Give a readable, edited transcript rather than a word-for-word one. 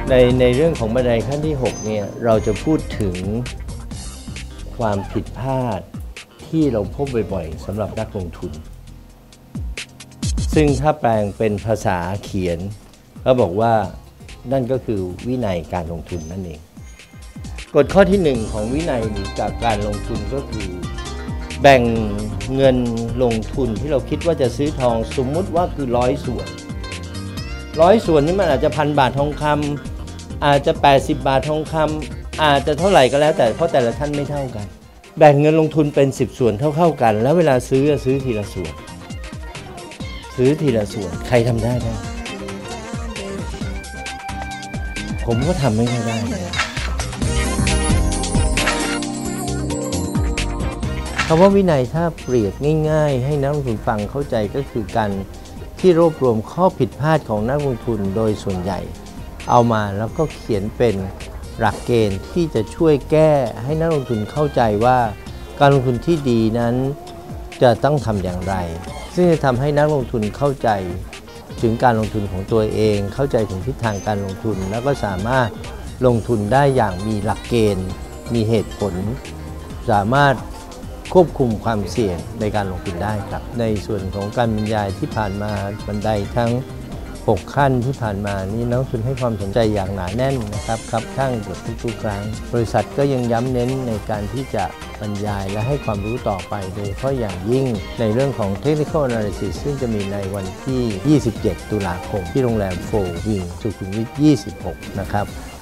ในเรื่องของบันไดขั้นที่6เนี่ยเราจะพูดถึงความผิดพลาดที่เราพบบ่อยๆสำหรับนักลงทุนซึ่งถ้าแปลงเป็นภาษาเขียนก็บอกว่านั่นก็คือวินัยการลงทุนนั่นเองกฎข้อที่1ของวินัยกับการลงทุนก็คือแบ่งเงินลงทุนที่เราคิดว่าจะซื้อทองสมมุติว่าคือ100 ส่วน100 ส่วนนี่มันอาจจะ1,000 บาททองคำอาจจะ80 บาททองคำอาจจะเท่าไหร่ก็แล้วแต่เพราะแต่ละท่านไม่เท่ากันแบ่งเงินลงทุนเป็น10 ส่วนเท่ากันแล้วเวลาซื้อทีละส่วนซื้อทีละส่วนใครทำได้บ้างผมก็ทำไม่ค่อยได้คำว่าวินัยถ้าเปรียบง่ายๆให้นักลงทุนฟังเข้าใจก็คือการที่รวบรวมข้อผิดพลาดของนักลงทุนโดยส่วนใหญ่เอามาแล้วก็เขียนเป็นหลักเกณฑ์ที่จะช่วยแก้ให้นักลงทุนเข้าใจว่าการลงทุนที่ดีนั้นจะต้องทำอย่างไรซึ่งจะทำให้นักลงทุนเข้าใจถึงการลงทุนของตัวเองเข้าใจถึงทิศทางการลงทุนแล้วก็สามารถลงทุนได้อย่างมีหลักเกณฑ์มีเหตุผลสามารถควบคุมความเสี่ยงในการลงทุนได้ครับในส่วนของการบรรยายที่ผ่านมาบันไดทั้ง6 ขั้นที่ผ่านมานี้นักลงทุนให้ความสนใจอย่างหนาแน่นนะครับข้างเกือบทุกครั้งบริษัทก็ยังย้ำเน้นในการที่จะบรรยายและให้ความรู้ต่อไปโดยเฉพาะอย่างยิ่งในเรื่องของ Technical Analysis ซึ่งจะมีในวันที่ 27 ตุลาคมที่โรงแรมโฟร์วิงสุขุมวิท 26 นะครับ